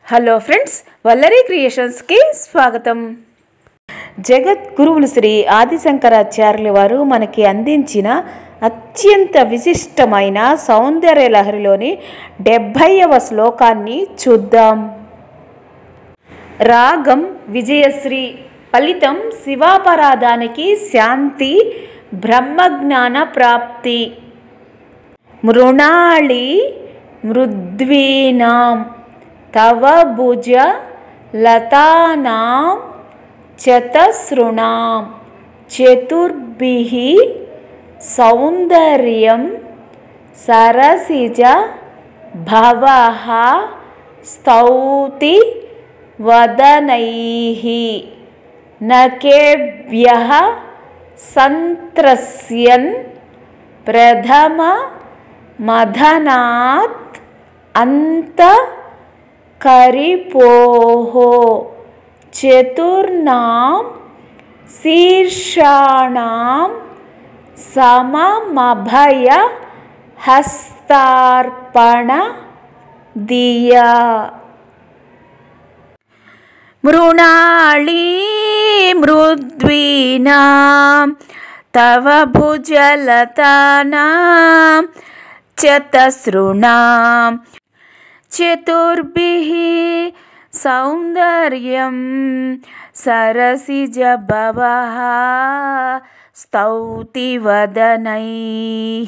Hello friends, Vallari క్రియేషన్స్కి స్వాగతం. జగద్గురువులు శ్రీ ఆదిశంకరాచార్యుల వారు మనకి అందించిన అత్యంత విశిష్టమైన సౌందర్య లహరిలోని 70వ శ్లోకాన్ని చూద్దాం. రాగం విజయశ్రీ. ఫలితం శివాపరాధానికి శాంతి, బ్రహ్మజ్ఞాన ప్రాప్తి. మృణాళి మృద్వీనాం తవ భుజ లతానాం చతసృణాం చతుర్భిః సౌందర్యం సరసిజ భవః స్తౌతి వదనైః నకేభ్యః సంత్రస్యన్ ప్రథమ మదనాత్ అంత కరిపోః చతుర్నాం శీర్షాణాం సమమభయ హస్తార్పణ దియా. మృణాళి మృద్వీనాం తవ భుజలతానాం చతసృణాం చతుర్భిః సౌందర్యం సరసిజ భవః స్తౌతి వదనైః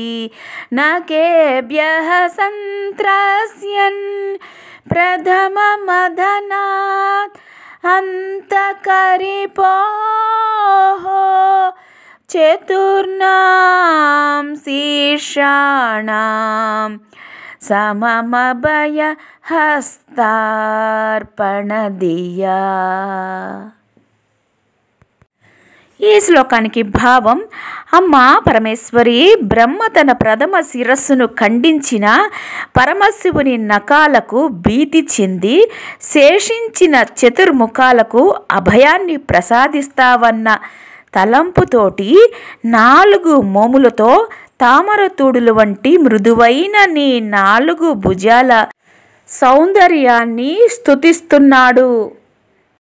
నకేభ్యః సంత్రస్యన్ ప్రథమ మదనాత్ అంతకరిపోః చతుర్నాం శీర్షాణాం సమమభయ హస్తార్పణ దియా. ఈ శ్లోకానికి భావం: అమ్మ పరమేశ్వరి, బ్రహ్మ తన ప్రథమ శిరస్సును ఖండించిన పరమశివుని నఖాలకు భీతి చెంది శేషించిన చతుర్ముఖాలకు అభయాన్ని ప్రసాదిస్తావన్న తలంపుతోటి 4 మోములతో తామరతూడుల వంటి మృదువైన నీ 4 భుజాల సౌందర్యాన్ని స్తుతిస్తున్నాడు.